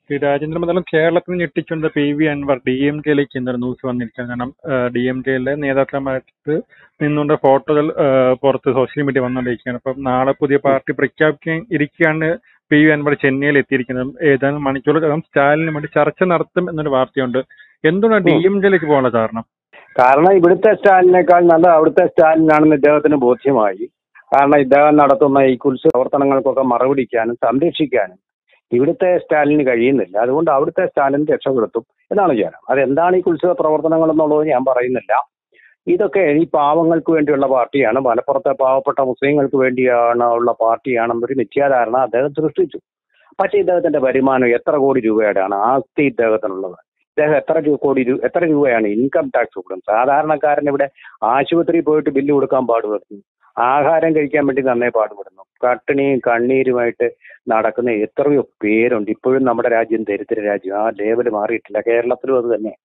ഈ രാജ്യാന്തര മണ്ഡലം കേരളത്തിൽ ഞെട്ടിച്ചുകൊണ്ട് PV അൻവർ DMK-യിലേക്ക് എന്നൊരു ന്യൂസ് വന്നിരിക്കുകയാണ്. കാരണം DMK-യിലെ നേതാക്കളുമായിട്ട് നിന്നുകൊണ്ട് ഫോട്ടോകൾ പുറത്ത് സോഷ്യൽ മീഡിയ വന്നുകൊണ്ടിരിക്കുകയാണ്. അപ്പം നാളെ പുതിയ പാർട്ടി പ്രഖ്യാപിക്കാൻ ഇരിക്കുകയാണ് PV അൻവർ ചെന്നൈയിൽ എത്തിയിരിക്കുന്നത്. ഏതാനും മണിക്കൂറുകൾക്കകം സ്റ്റാലിന് വേണ്ടി ചർച്ച നടത്തും എന്നൊരു വാർത്തയുണ്ട്. എന്തുകൊണ്ടാണ് DMK-യിലേക്ക് പോകാനുള്ള കാരണം? കാരണം ഇവിടുത്തെ സ്റ്റാലിനേക്കാൾ നല്ല അവിടുത്തെ സ്റ്റാലിനാണെന്ന് ഇദ്ദേഹത്തിന് ബോധ്യമായി. കാരണം ഇദ്ദേഹം നടത്തുന്ന ഈ കുൽസിത പ്രവർത്തനങ്ങൾക്കൊക്കെ മറുപടിക്കാനും സംരക്ഷിക്കാനും ഇവിടുത്തെ സ്റ്റാലിന് കഴിയുന്നില്ല. അതുകൊണ്ട് അവിടുത്തെ സ്റ്റാലിൻ രക്ഷപ്പെടുത്തും എന്നാണ് വിചാരം. അതെന്താണ് ഈ കുൽസിത പ്രവർത്തനങ്ങൾ എന്നുള്ളത് ഞാൻ പറയുന്നില്ല. ഇതൊക്കെ ഈ പാവങ്ങൾക്ക് വേണ്ടിയുള്ള പാർട്ടിയാണ്, മലപ്പുറത്തെ പാവപ്പെട്ട മുസ്ലിങ്ങൾക്ക് വേണ്ടിയാണ് ഉള്ള പാർട്ടിയാണെന്നൊരു മിഥ്യാധാരണ അദ്ദേഹം സൃഷ്ടിച്ചു. പക്ഷേ ഇദ്ദേഹത്തിന്റെ വരുമാനം എത്ര കോടി രൂപയുടെയാണ് ആസ്തി ഇദ്ദേഹത്തിനുള്ളത്? ഇദ്ദേഹം എത്ര രൂപയാണ് ഇൻകം ടാക്സ് കൊടുക്കും? സാധാരണക്കാരൻ ഇവിടെ ആശുപത്രിയിൽ പോയിട്ട് ബില്ല് കൊടുക്കാൻ പാടുപെടുന്നു, ആഹാരം കഴിക്കാൻ വേണ്ടി നന്നേ പാടുപെടുന്നു, പട്ടിണിയും കണ്ണീരുമായിട്ട് നടക്കുന്ന എത്രയോ പേരുണ്ട്. ഇപ്പോഴും നമ്മുടെ രാജ്യം ദരിദ്ര രാജ്യം, ആ ലേവൽ മാറിയിട്ടില്ല. കേരളത്തിലും അത് തന്നെ.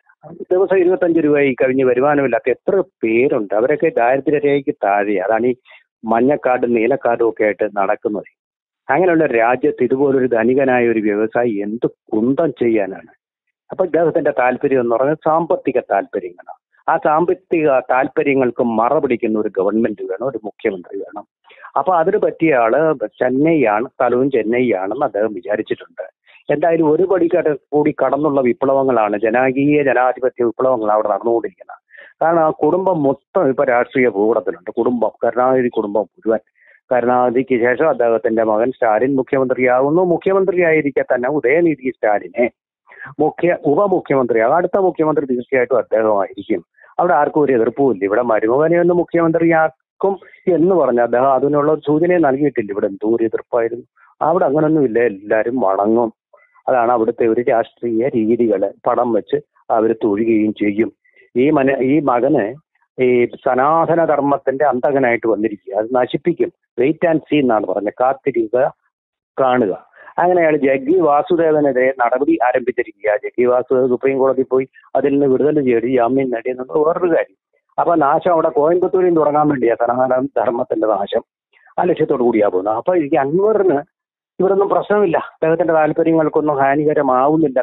ദിവസം 25 രൂപയായി കഴിഞ്ഞ് വരുമാനമില്ലാത്ത എത്ര പേരുണ്ട്. അവരൊക്കെ ദാരിദ്ര്യരേഖയ്ക്ക് താഴെ. അതാണ് ഈ മഞ്ഞക്കാർഡും നീലക്കാർഡും ഒക്കെ ആയിട്ട് നടക്കുന്നത്. അങ്ങനെയുള്ള രാജ്യത്ത് ഇതുപോലൊരു ധനികനായ ഒരു വ്യവസായി എന്ത് കുന്തം ചെയ്യാനാണ്? അപ്പൊ ഇദ്ദേഹത്തിന്റെ താല്പര്യം എന്ന് പറഞ്ഞാൽ സാമ്പത്തിക താല്പര്യങ്ങളാണ്. ആ സാമ്പത്തിക താല്പര്യങ്ങൾക്ക് മറപിടിക്കുന്ന ഒരു ഗവൺമെന്റ് വേണം, ഒരു മുഖ്യമന്ത്രി വേണം. അപ്പൊ അതിന് പറ്റിയ ആള് ചെന്നൈയാണ്, സ്ഥലവും ചെന്നൈയാണെന്ന് അദ്ദേഹം വിചാരിച്ചിട്ടുണ്ട്. എന്തായാലും ഒരു പടി കൂടി കടന്നുള്ള വിപ്ലവങ്ങളാണ്, ജനാധിപത്യ വിപ്ലവങ്ങൾ അവിടെ നടന്നുകൊണ്ടിരിക്കുന്നത്. കാരണം ആ കുടുംബം മൊത്തം ഇപ്പൊ രാഷ്ട്രീയ ഭൂപടത്തിലുണ്ട്. കരുണാനിധി കുടുംബം മുഴുവൻ. കരുണാനിധിക്ക് ശേഷം അദ്ദേഹത്തിന്റെ മകൻ സ്റ്റാലിൻ മുഖ്യമന്ത്രിയാകുന്നു. മുഖ്യമന്ത്രിയായിരിക്കെ തന്നെ ഉദയനിധി സ്റ്റാലിനെ ഉപമുഖ്യമന്ത്രിയാകും. അടുത്ത മുഖ്യമന്ത്രി തീർച്ചയായിട്ടും അദ്ദേഹമായിരിക്കും. അവിടെ ആർക്കും ഒരു എതിർപ്പുമില്ല. ഇവിടെ മരുമകനെ ഒന്ന് മുഖ്യമന്ത്രിയാക്കും എന്ന് പറഞ്ഞ അദ്ദേഹം അതിനുള്ള ഒരു സൂചനയെ നൽകിയിട്ടില്ല. ഇവിടെ എന്തോ ഒരു എതിർപ്പായിരുന്നു. അവിടെ അങ്ങനൊന്നുമില്ല, എല്ലാവരും വണങ്ങും. അതാണ് അവിടുത്തെ ഒരു രാഷ്ട്രീയ രീതികള്. പടം വെച്ച് അവർ തൊഴുകയും ചെയ്യും. ഈ മകന് ഈ സനാതന ധർമ്മത്തിന്റെ അന്തകനായിട്ട് വന്നിരിക്കുക, അത് നശിപ്പിക്കും. വെയിറ്റ് ആൻഡ് സീ എന്നാണ് പറഞ്ഞത്, കാത്തിരിക്കുക, കാണുക. അങ്ങനെ അയാൾ ജഗ്ഗി വാസുദേവനെതിരെ നടപടി ആരംഭിച്ചിരിക്കുക. ജഗ്ഗി വാസുദേവ് സുപ്രീം കോടതിയിൽ പോയി അതിൽ നിന്ന് വിടുതൽ ചെയ്ത് ജാമ്യം നേടിയെന്നുള്ള വേറൊരു കാര്യം. അപ്പൊ നാശം അവിടെ കോയമ്പത്തൂരിൽ തുടങ്ങാൻ വേണ്ടിയാ സനാതന ധർമ്മത്തിന്റെ നാശം. ആ ലക്ഷ്യത്തോടു കൂടിയാ പോകുന്നത്. അപ്പൊ എനിക്ക് അൻവറിന് ഇവരൊന്നും പ്രശ്നമില്ല. അദ്ദേഹത്തിന്റെ താല്പര്യങ്ങൾക്കൊന്നും ഹാനികരമാവുന്നില്ല.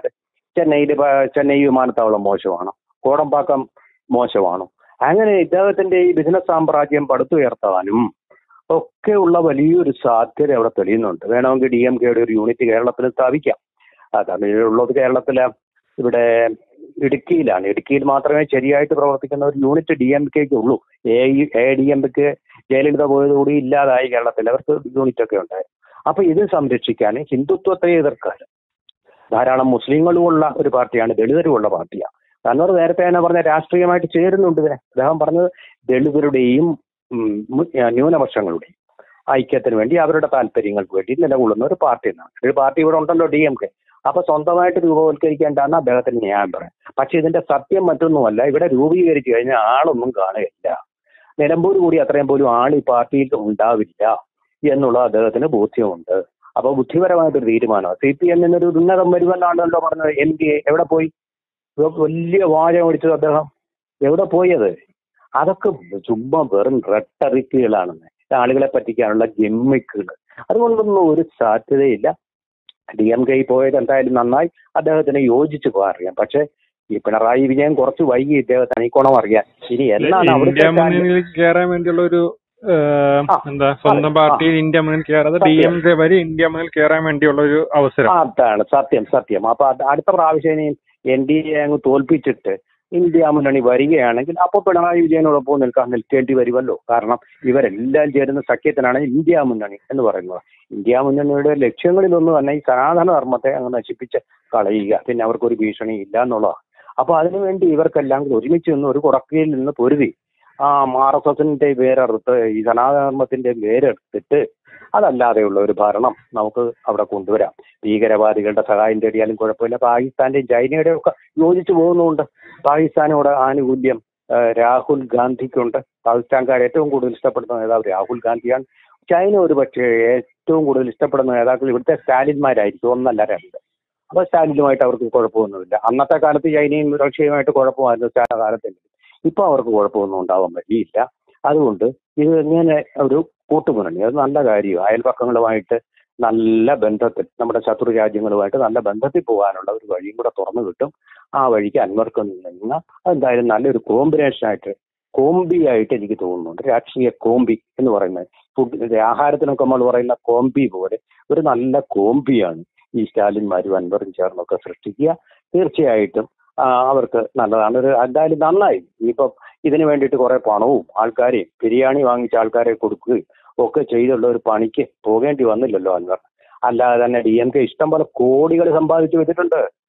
ചെന്നൈ വിമാനത്താവളം മോശമാണോ? കോടമ്പാക്കം മോശമാണോ? അങ്ങനെ ഇദ്ദേഹത്തിന്റെ ഈ ബിസിനസ് സാമ്രാജ്യം പടുത്തുയർത്താനും ഒക്കെയുള്ള വലിയൊരു സാധ്യത അവിടെ തെളിയുന്നുണ്ട്. വേണമെങ്കിൽ DMK-യുടെ ഒരു യൂണിറ്റ് കേരളത്തിൽ സ്ഥാപിക്കാം. തമിഴിലുള്ളത് കേരളത്തിലെ ഇവിടെ ഇടുക്കിയിലാണ്. ഇടുക്കിയിൽ മാത്രമേ ശരിയായിട്ട് പ്രവർത്തിക്കുന്ന ഒരു യൂണിറ്റ് DMK-ക്ക് ഉള്ളൂ. ADMK ജയലളിത പോയതുകൂടി ഇല്ലാതായി കേരളത്തിൽ. അവർക്ക് യൂണിറ്റ് ഒക്കെ ഉണ്ടായിരുന്നു. അപ്പൊ ഇത് സംരക്ഷിക്കാൻ ഹിന്ദുത്വത്തെ എതിർക്കാൻ ധാരാളം മുസ്ലിങ്ങളുമുള്ള ഒരു പാർട്ടിയാണ്, ദളിതരുമുള്ള പാർട്ടിയാണ്. അൻവർ നേരത്തെ തന്നെ പറഞ്ഞ രാഷ്ട്രീയമായിട്ട് ചേരുന്നുണ്ട് ഇതിനെ. അദ്ദേഹം പറഞ്ഞത് ദളിതരുടെയും ന്യൂനപക്ഷങ്ങളുടെയും ഐക്യത്തിന് വേണ്ടി, അവരുടെ താല്പര്യങ്ങൾക്ക് വേണ്ടി നിലകൊള്ളുന്ന ഒരു പാർട്ടി എന്നാണ്. ഒരു പാർട്ടി ഇവിടെ ഉണ്ടല്ലോ, DMK. അപ്പൊ സ്വന്തമായിട്ട് രൂപവത്കരിക്കേണ്ടെന്ന് അദ്ദേഹത്തിന് ന്യായം പറയാം. പക്ഷെ ഇതിന്റെ സത്യം മറ്റൊന്നുമല്ല. ഇവിടെ രൂപീകരിച്ചു കഴിഞ്ഞാൽ ആളൊന്നും കാണുകയില്ല. നിലമ്പൂർ കൂടി അത്രയും പോലും ആൾ ഈ പാർട്ടിയിൽ ഉണ്ടാവില്ല എന്നുള്ള അദ്ദേഹത്തിന് ബോധ്യമുണ്ട്. അപ്പൊ ബുദ്ധിപരമായിട്ടൊരു തീരുമാനമാണ്. CPM ഒരു ഉന്നതം വരുമെന്നാണല്ലോ പറഞ്ഞത്. MDA എവിടെ പോയി? വലിയ വാചകം അടിച്ചത് അദ്ദേഹം. എവിടെ പോയി? അതൊക്കെ ചുമ്മാ വെറും റെട്ടറിക്കുകളാണെന്ന്, ആളുകളെ പറ്റിക്കാനുള്ള ഗെമ്മിക്കുകൾ. അതുകൊണ്ടൊന്നും ഒരു സാധ്യതയില്ല. DMK പോയത് എന്തായാലും നന്നായി, അദ്ദേഹത്തിന് യോജിച്ച് പോകാൻ അറിയാം. പക്ഷെ ഈ പിണറായി വിജയൻ കുറച്ച് വൈകി ഇദ്ദേഹത്തിന് ഈ ഗുണം അറിയാൻ. ഇനി എന്നാണ് കയറാൻ വേണ്ടിയുള്ള ഒരു സ്വന്തം പാർട്ടിയിൽ ഇന്ത്യ മുന്നിൽ കയറാതെ DMK വരെ ഇന്ത്യ മുന്നിൽ കയറാൻ വേണ്ടിയുള്ള ഒരു അവസരം. അതാണ് സത്യം. അപ്പൊ അടുത്ത പ്രാവശ്യം NDA അങ്ങ് തോൽപ്പിച്ചിട്ട് ഇന്ത്യ മുന്നണി വരികയാണെങ്കിൽ അപ്പോൾ പിണറായി വിജയനോടൊപ്പം നിൽക്കേണ്ടി വരുമല്ലോ. കാരണം ഇവരെല്ലാം ചേരുന്ന സഖ്യത്തിനാണ് ഇന്ത്യ മുന്നണി എന്ന് പറയുന്നത്. ഇന്ത്യ മുന്നണിയുടെ ലക്ഷ്യങ്ങളിലൊന്നും തന്നെ ഈ സനാതന ധർമ്മത്തെ അങ്ങ് നശിപ്പിച്ച് കളയുക, പിന്നെ അവർക്കൊരു ഭീഷണി ഇല്ല എന്നുള്ളതാണ്. അപ്പൊ അതിനുവേണ്ടി ഇവർക്കെല്ലാം കൂടി ഒരുമിച്ച് നിന്ന് ഒരു കുടക്കയിൽ നിന്ന് പൊരുതി RSSന്റെ പേരെടുത്ത് ഈ സനാതനധർമ്മത്തിന്റെ പേരെടുത്തിട്ട് അതല്ലാതെയുള്ള ഒരു ഭരണം നമുക്ക് അവിടെ കൊണ്ടുവരാം. ഭീകരവാദികളുടെ സഹായം തേടിയാലും കുഴപ്പമില്ല. പാകിസ്ഥാന്റെയും ചൈനയുടെയും ഒക്കെ യോജിച്ചു പോകുന്നുണ്ട്. പാകിസ്ഥാനോട് ആനുകൂല്യം രാഹുൽ ഗാന്ധിക്കുണ്ട്. പാകിസ്ഥാൻകാർ ഏറ്റവും കൂടുതൽ ഇഷ്ടപ്പെടുന്ന നേതാവ് രാഹുൽ ഗാന്ധിയാണ്. ചൈന ഒരു പക്ഷേ ഏറ്റവും കൂടുതൽ ഇഷ്ടപ്പെടുന്ന നേതാക്കൾ ഇവിടുത്തെ സ്റ്റാലിന്മാരായിരിക്കും, ഒന്നല്ല രണ്ട്. അപ്പൊ സ്റ്റാലിനുമായിട്ട് അവർക്ക് കുഴപ്പമൊന്നുമില്ല. അന്നത്തെ കാലത്ത് ചൈനയും റഷ്യയുമായിട്ട് കുഴപ്പമായിരുന്നു കാലത്തിൽ. ഇപ്പൊ അവർക്ക് കുഴപ്പമൊന്നും ഉണ്ടാവാൻ വഴിയില്ല. അതുകൊണ്ട് ഇത് ഇങ്ങനെ ഒരു കൂട്ടുമുന്നണി, അത് നല്ല കാര്യമാണ്. അയൽപക്കങ്ങളുമായിട്ട് നല്ല ബന്ധത്തിൽ നമ്മുടെ ശത്രു രാജ്യങ്ങളുമായിട്ട് നല്ല ബന്ധത്തിൽ പോകാനുള്ള ഒരു വഴിയും കൂടെ തുറന്നു കിട്ടും. ആ വഴിക്ക് അൻവർക്ക് നിന്ന് എന്തായാലും നല്ലൊരു കോംബി ആയിട്ട് എനിക്ക് തോന്നുന്നുണ്ട്. രാഷ്ട്രീയ കോംബി എന്ന് പറയുന്നത് ഫുഡ് ആഹാരത്തിനൊക്കെ നമ്മൾ പറയുന്ന കോംബി പോലെ ഒരു നല്ല കോംബിയാണ് ഈ സ്റ്റാലിന്മാരും അൻവറും ചേർന്നൊക്കെ സൃഷ്ടിക്കുക. തീർച്ചയായിട്ടും അവർക്ക് നല്ലതാണ്. എന്തായാലും നന്നായി. ഇനിയിപ്പം ഇതിനു വേണ്ടിയിട്ട് കുറെ പണവും ആൾക്കാരെയും ബിരിയാണി വാങ്ങിച്ച ആൾക്കാരെ കൊടുക്കുകയും ഒക്കെ ചെയ്തുള്ള ഒരു പണിക്ക് പോകേണ്ടി വന്നില്ലല്ലോ അൻവർ. അല്ലാതെ തന്നെ DMK ഇഷ്ടം പോലെ കോടികൾ സമ്പാദിച്ചു വെച്ചിട്ടുണ്ട്.